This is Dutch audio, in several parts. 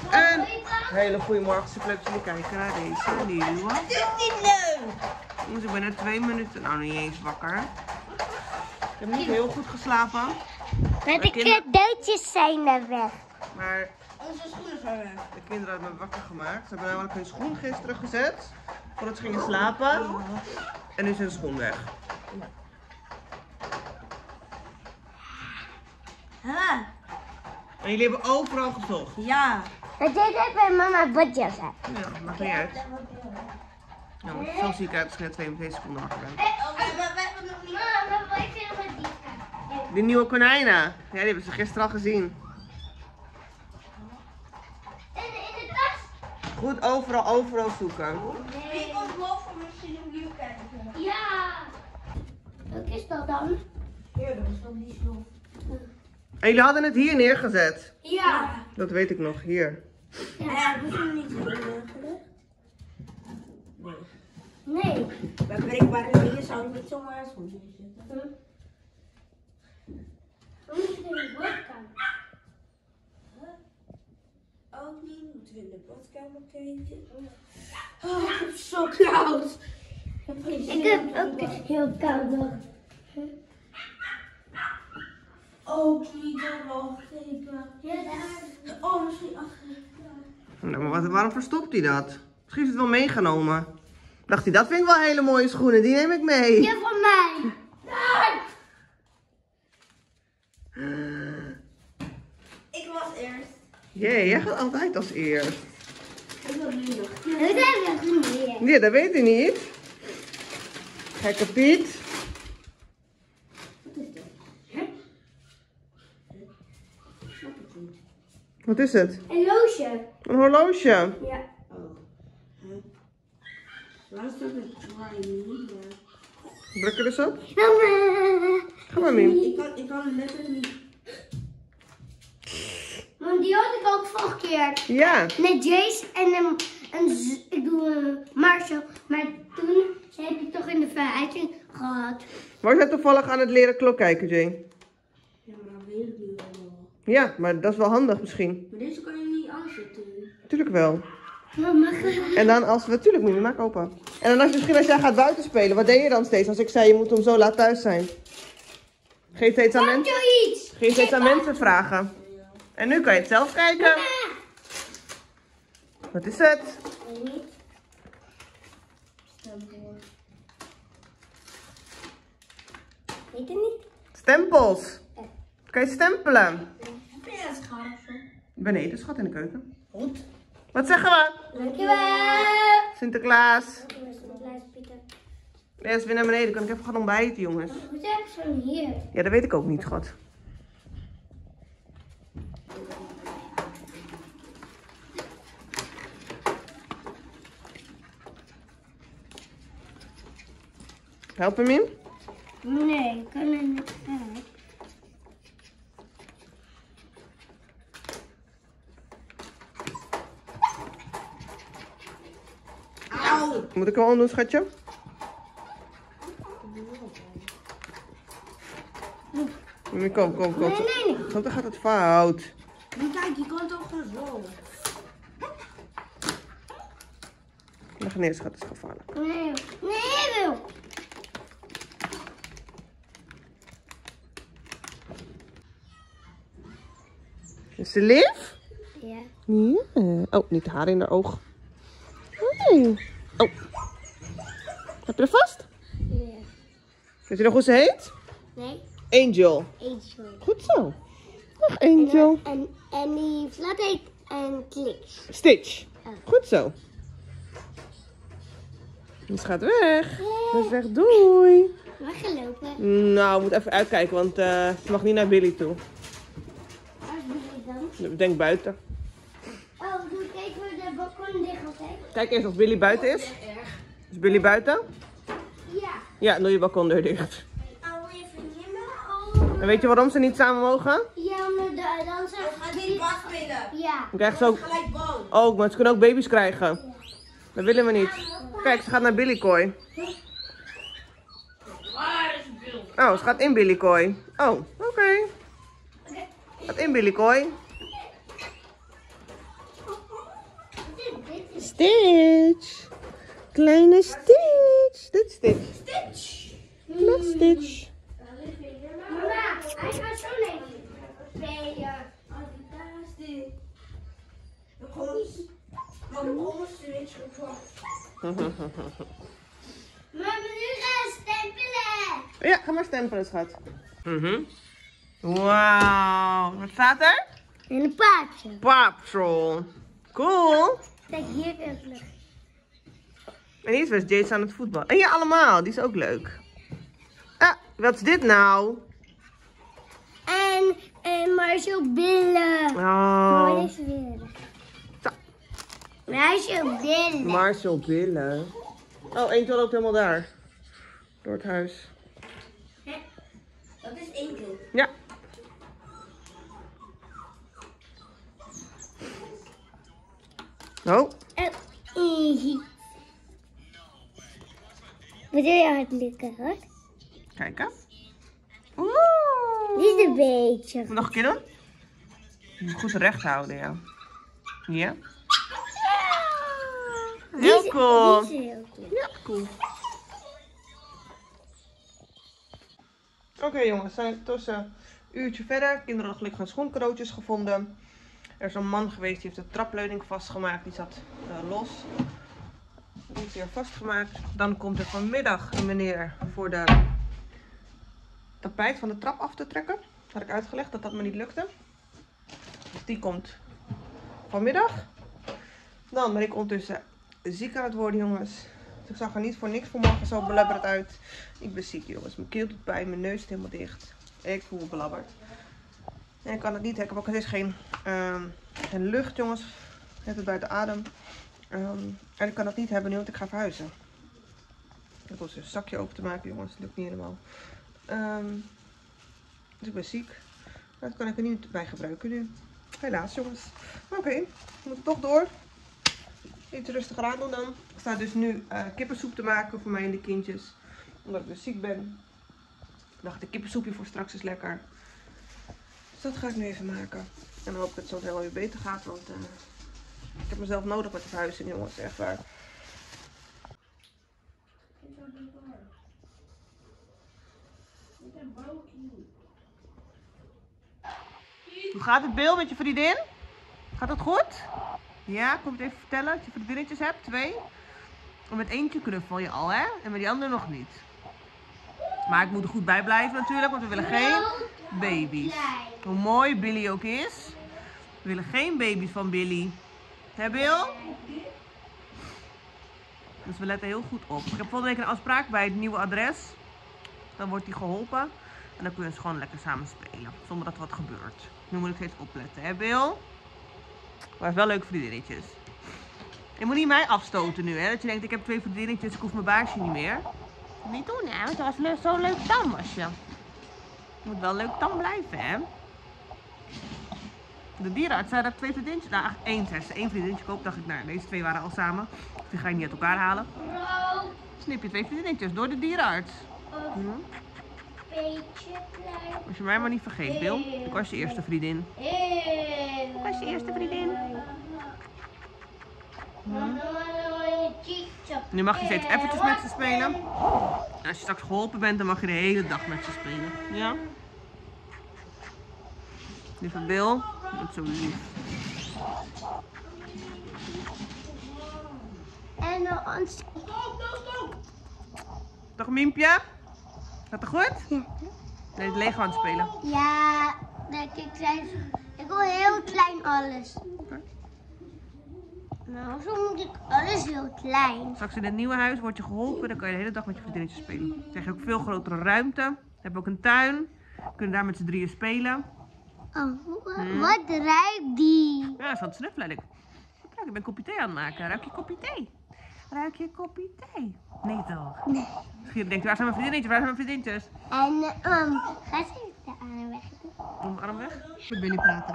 Een hele goede morgen, super leuk dat jullie kijken naar deze nieuwe. Het is niet leuk. Dus ik ben net 2 minuten, nou niet eens wakker. Ik heb niet heel goed geslapen. Maar de cadeautjes zijn er weg. Maar Onze schoenen zijn weg. de kinderen hebben me wakker gemaakt. Ze hebben namelijk hun schoen gisteren gezet. Voordat ze gingen slapen. En nu is hun schoen weg. Ha. En jullie hebben overal gezocht. Ja. Maar dit heeft mijn mama badjas aan. Ja, maakt niet uit. Nou, zo zie ik uit als ik net 2 seconden wakker ben. Oh, we hebben nog niet. Mama, wat is er met die? Die nieuwe konijnen. Ja, die hebben ze gisteren al gezien. In de tas? Goed overal zoeken. Wie komt boven misschien een nieuw kijken? Ja. Welke is dat dan? Ja, dat is toch niet zo. En jullie hadden het hier neergezet. Ja. Dat weet ik nog, hier. Ja, dat is nog niet zo gelegd. Nee. Bij breekbare dingen zou ik niet zomaar eens goed zetten. We moeten in de badkamer. Ook niet, moeten we in de badkamer kijken. Oh, ik heb zo koud. Ik heb ook heel koud nog. Ook niet, dan wacht even. Ja, daar. Oh, misschien achter. Nou, maar waarom verstopt hij dat? Misschien is het wel meegenomen. Dacht hij, dat vind ik wel hele mooie schoenen, die neem ik mee. Ja, van mij. Ik was eerst. Jee, jij gaat altijd als eerst. Ik wil nu nog. Dat hebben we gezien. Ja, dat weet hij niet. Gekke Piet. Wat is het? Een loosje. Een horloge. Ja. Waar is dat een try? Druk er eens op. Mama. Ga maar, Miem. Ik kan het letterlijk niet. Want die had ik ook vorige keer. Ja. Met Jace en ik doe Marshall. Maar toen heb ik toch in de verhuizing gehad. Was jij toevallig aan het leren klok kijken, Jane? Ja, maar dat weet ik nu allemaal. Ja, maar dat is wel handig misschien. Maar deze kan je niet aanzetten. Tuurlijk wel. Mama. En dan als we... Tuurlijk, Miem, maak open. En dan misschien als jij gaat buiten spelen, wat deed je dan steeds? Als ik zei, je moet om zo laat thuis zijn. Geef steeds aan mensen... Zoiets. Ging je steeds aan mensen vragen. En nu kan je het zelf kijken. Wat is het? Weet het niet. Stempels. Kan je stempelen? Ja, schat. Beneden, schat, in de keuken. Goed. Wat zeggen we? Dankjewel. Sinterklaas. Pieter. Ja, is weer naar beneden. Kan ik even gaan ontbijten, jongens? Hoe zeg ik van hier? Ja, dat weet ik ook niet, schat. Help hem in? Nee, ik kan er niet uit. Auw. Moet ik hem al doen, schatje? Kom. Nee. Want dan gaat het fout. Maar kijk, je kan het ook gewoon zo. Leg neer, schat, dat is gevaarlijk. Nee, wil. Is ze lief? Ja. Ja. Oh, niet haar in haar oog. Nee. Oh. Heb je er vast? Ja. Weet je nog hoe ze heet? Nee, Angel. eentje. Goed zo. Dag, Angel. En die flat heet een kliks. Stitch. Goed zo. Dus gaat weg. Ze is weg. Doei. Weggelopen. Nou, moet even uitkijken, want ze mag niet naar Billy toe. Waar is Billy dan? Ik denk buiten. Oh, doe kijken we de balkon dicht altijd. Kijk eerst of Billy buiten is. Is Billy buiten? Ja. Ja, doe je balkondeur dicht. Oh, even nemen. En weet je waarom ze niet samen mogen? Ja, omdat de danser Gaat die bas spelen? Ja. Dan krijgen ze ook... Gelijk boos. Oh, maar ze kunnen ook baby's krijgen. Dat willen we niet. Kijk, ze gaat naar Billy Kooi. Waar is Bill? Oh, ze gaat in Billy Kooi. Oh, oké. Gaat in Billy Kooi. Stitch. Kleine Stitch. Dit Stitch. Stitch. Dag Stitch. Mama, hij gaat zo leven. Dan komt de switch op. Mama, nu gaan stempelen. Ja, ga maar stempelen, schat. Wauw. Wat staat er? En een paardje. Paw Patrol. Cool. Kijk, hier is het. En hier was Jace aan het voetballen. En ja, allemaal. Die is ook leuk. Ah, wat is dit nou? En Marcel Billen. Oh. Mooi is weer. Marcel Billen. Marcel Billen. Oh, eentje loopt helemaal daar. Door het huis. Dat is enkel. Ja. Oh. Wat doe je hard lukken, hoor? Kijk hè. Oeh. Niet een beetje. Nog een keer doen? Je moet goed recht houden, ja. Ja. Heel cool. Die is heel cool. Ja, cool. Oké jongens, we zijn tussen een uurtje verder. Kinderen hadden gelukkig een schoencadeautjes gevonden. Er is een man geweest die heeft de trapleuning vastgemaakt. Die zat los. Die is weer vastgemaakt. Dan komt er vanmiddag een meneer voor de tapijt van de trap af te trekken. Dat had ik uitgelegd dat dat me niet lukte. Dus die komt vanmiddag. Dan ben ik ondertussen ziek aan het worden, jongens. Dus ik zag er niet voor niks vanmorgen zo belabberd uit. Ik ben ziek, jongens. Mijn keel doet pijn, mijn neus is helemaal dicht. En ik voel me belabberd. En ik kan het niet. Ik heb ook steeds geen lucht, jongens. Ik heb het buiten adem. En ik kan het niet hebben nu, want ik ga verhuizen. Ik was een zakje open te maken, jongens. Dat lukt niet helemaal. Dus ik ben ziek. Dat kan ik er niet bij gebruiken nu. Helaas, jongens. Oké, we moeten toch door. Iets rustiger aan doen dan. Ik sta dus nu kippensoep te maken voor mij en de kindjes. Omdat ik dus ziek ben. Ik dacht, de kippensoepje voor straks is lekker. Dus dat ga ik nu even maken. En dan hoop ik dat het zo wel weer beter gaat. Want ik heb mezelf nodig met de verhuizing, jongens. Echt waar. Hoe gaat het, Bill, met je vriendin? Gaat het goed? Ja, kom het even vertellen dat je vriendinnetjes hebt, 2. En met eentje knuffel je al, hè? En met die andere nog niet. Maar ik moet er goed bij blijven natuurlijk, want we willen geen baby's. Hoe mooi Billy ook is. We willen geen baby's van Billy. Hè, Bill? Dus we letten heel goed op. Ik heb volgende week een afspraak bij het nieuwe adres. Dan wordt die geholpen. En dan kunnen ze gewoon lekker samen spelen. Zonder dat er wat gebeurt. Nu moet ik steeds opletten, hè, Bill? Maar wel leuke vriendinnetjes. Je moet niet mij afstoten nu, hè. Dat je denkt, ik heb 2 vriendinnetjes, ik hoef mijn baasje niet meer. Niet doen, hè. Want dat was zo'n leuk tam, was je. Je moet wel leuk tam blijven, hè. De dierenarts zei dat ik 2 vriendinnetjes... Nou, 1 zei ze. 1 vriendinnetje koop. Dacht ik, nou, deze 2 waren al samen. Die ga je niet uit elkaar halen. Snip je 2 vriendinnetjes door de dierenarts. Beetje klein. Als je mij maar niet vergeet, Bill. Ik was je eerste vriendin. Ik was je eerste vriendin. Nu mag je steeds eventjes met ze spelen. En als je straks geholpen bent, dan mag je de hele dag met ze spelen. Ja? Lieve Bill, dat is zo lief. En dan Dag Miempje? Gaat het goed? Ja. Nee, het Lego aan het spelen. Ja, ik wil heel klein alles. Okay. Nou, zo moet ik alles heel klein. Straks in het nieuwe huis word je geholpen, dan kan je de hele dag met je vriendinnetjes spelen. Dan krijg je ook veel grotere ruimte. We hebben ook een tuin. We kunnen daar met z'n 3 spelen. Oh, wat ruikt die? Ja, dat is aan het snuffelen. Ik ben een kopje thee aan het maken. Ruik je kopje thee? Ruik je kopje thee? Nee toch? Nee. Misschien denkt, waar zijn mijn vriendinnetjes? Waar zijn mijn vriendinnetjes? En ga ze de arm weg doen. Om mijn arm weg? Met Billy praten.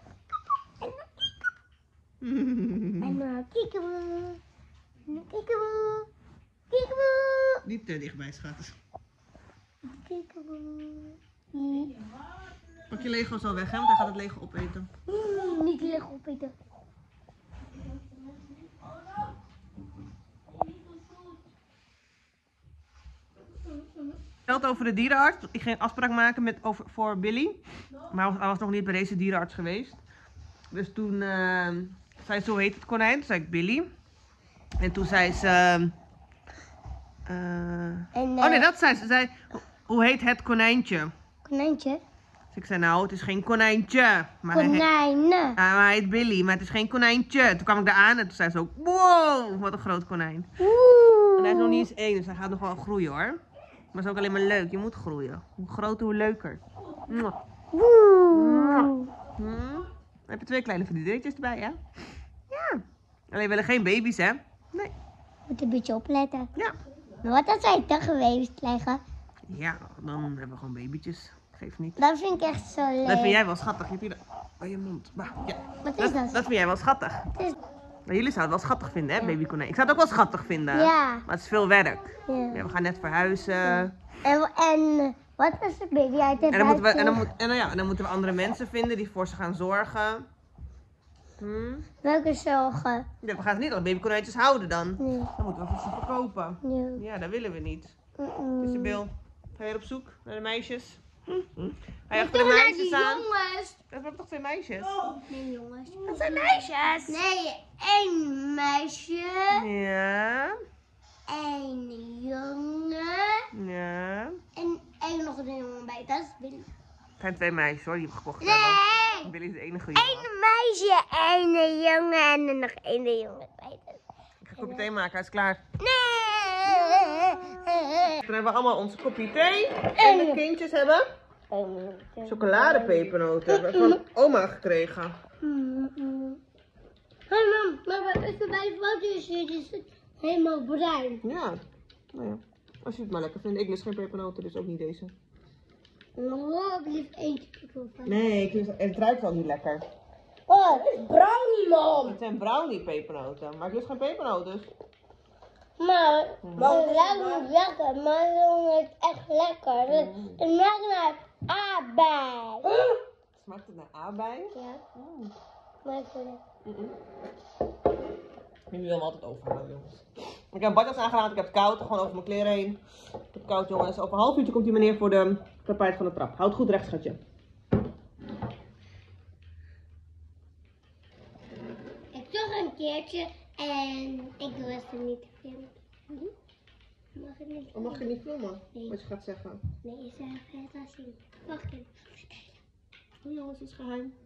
En kiekeboe. Kiekeboe. Kiekeboe. Niet te dichtbij, schat. Kiekeboe. Pak je Lego's al weg, hè? Want hij gaat het Lego opeten. Niet Lego opeten. Verteld over de dierenarts. Ik ging een afspraak maken voor Billy. Maar hij was nog niet bij deze dierenarts geweest. Dus toen zei ze, hoe heet het konijn? Toen zei ik Billy. En toen zei ze... oh nee, dat zei ze. Ze zei, hoe heet het konijntje? Konijntje? Dus ik zei, nou, het is geen konijntje. Maar Konijnen. hij heet Billy, maar het is geen konijntje. Toen kwam ik daar aan en toen zei ze ook, wow, wat een groot konijn. Oeh. En hij is nog niet eens 1, dus hij gaat nog wel groeien hoor. Maar het is ook alleen maar leuk, je moet groeien. Hoe groter, hoe leuker. Oeh. Dan heb je 2 kleine vriendinnetjes erbij, hè? Ja. Alleen willen geen baby's, hè? Nee. Moet een beetje opletten. Ja. Maar wat als zij te geweest leggen? Ja, dan hebben we gewoon babytjes. Geef niet. Dat vind ik echt zo leuk. Dat vind jij wel schattig. Je hebt hier bij je mond. Bah, ja. Wat is dat? Dat vind jij wel schattig. Het is... Maar jullie zouden het wel schattig vinden, hè, babykonijn? Ik zou het ook wel schattig vinden. Ja. Maar het is veel werk. Ja. Ja, we gaan net verhuizen. En wat als de baby uit het En dan moeten we andere mensen vinden die voor ze gaan zorgen. Welke zorgen? Ja, we gaan niet als babykonijntjes houden dan. Nee. Dan moeten we ze verkopen. Ja. Ja, dat willen we niet. Isabel, ga je op zoek naar de meisjes? Ga je achter de Toch naar meisjes die aan? jongens. We hebben toch 2 meisjes? Nee, jongens. Dat zijn meisjes. Nee, 1 meisje. Ja. 1 jongen. Ja. En 1 nog een jongen bij. Dat is Billy. Het zijn 2 meisjes hoor, die we gekocht Nee. hebben. Billy is de enige jongen. 1 meisje, 1 jongen en er nog 1 jongen bij. Ik ga een kopje thee maken, hij is klaar. Nee. Dan hebben we allemaal onze kopje thee. En de kindjes hebben chocoladepepernoten. We hebben van oma gekregen. Hé mam, maar wat is er bij de foto's? Het is helemaal bruin. Ja, nou ja. Als je het maar lekker vindt. Ik lust geen pepernoten, dus ook niet deze. Oh, ik lief eentje. Nee, het ruikt wel niet lekker. Oh, het is brownie mam. Het zijn brownie pepernoten, maar ik lust geen pepernoten. Dus. Maar het ruikt niet lekker, maar het is echt lekker. Het smaakt naar aardbei. Smaakt het naar aardbeien? Ja, maar ik vind het. Jullie willen me altijd overhalen, jongens. Ik heb badjas aangedaan, ik heb het koud, gewoon over mijn kleren heen. Ik heb het koud, jongens. Over een half uurtje komt die meneer voor de tapijt van de trap. Houd goed recht, schatje. Ik toch een keertje en ik doe het niet te filmen. Mag ik niet? Oh, mag je niet filmen? Nee. Wat je gaat zeggen? Nee, is er het laten zien. Wacht even. Oh jongens, het is geheim.